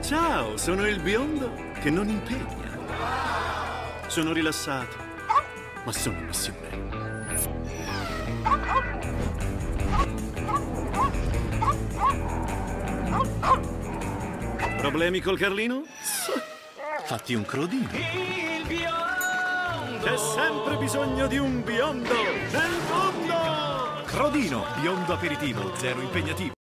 Ciao, sono il biondo che non impegna. Sono rilassato, ma sono in missione. Problemi col Carlino? Fatti un crodino. Il biondo! C'è sempre bisogno di un biondo nel mondo! Crodino, biondo aperitivo, zero impegnativo.